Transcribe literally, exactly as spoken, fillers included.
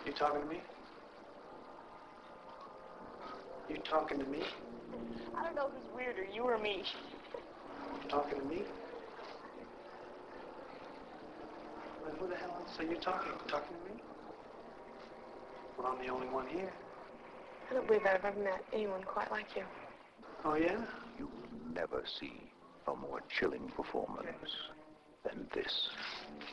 You talking to me? You talking to me? I don't know who's weirder, you or me. You talking to me? Well, who the hell else are you talking? Talking to me? Well, I'm the only one here. I don't believe I've ever met anyone quite like you. Oh, yeah? You will never see a more chilling performance than this.